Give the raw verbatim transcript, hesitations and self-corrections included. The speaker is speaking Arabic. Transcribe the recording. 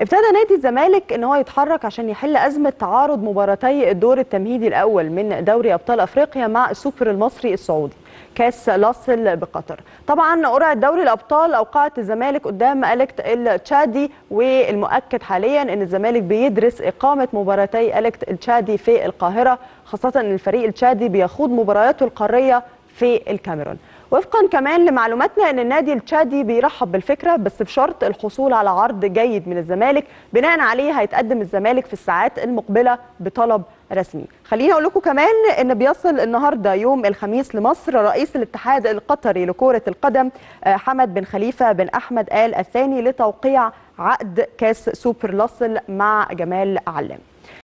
ابتدى نادي الزمالك ان هو يتحرك عشان يحل ازمه تعارض مباراتي الدور التمهيدي الاول من دوري ابطال افريقيا مع السوبر المصري السعودي كاس لاصل بقطر. طبعا قرعه دوري الابطال اوقعت الزمالك قدام اليكت التشادي، والمؤكد حاليا ان الزمالك بيدرس اقامه مباراتي اليكت التشادي في القاهره، خاصه ان الفريق التشادي بيخوض مبارياته القاريه في الكاميرون. وفقا كمان لمعلوماتنا ان النادي التشادي بيرحب بالفكره، بس بشرط الحصول على عرض جيد من الزمالك، بناء عليه هيتقدم الزمالك في الساعات المقبله بطلب رسمي. خليني اقول لكم كمان ان بيصل النهارده يوم الخميس لمصر رئيس الاتحاد القطري لكره القدم حمد بن خليفه بن احمد آل الثاني لتوقيع عقد كاس سوبر لاصل مع جمال علام.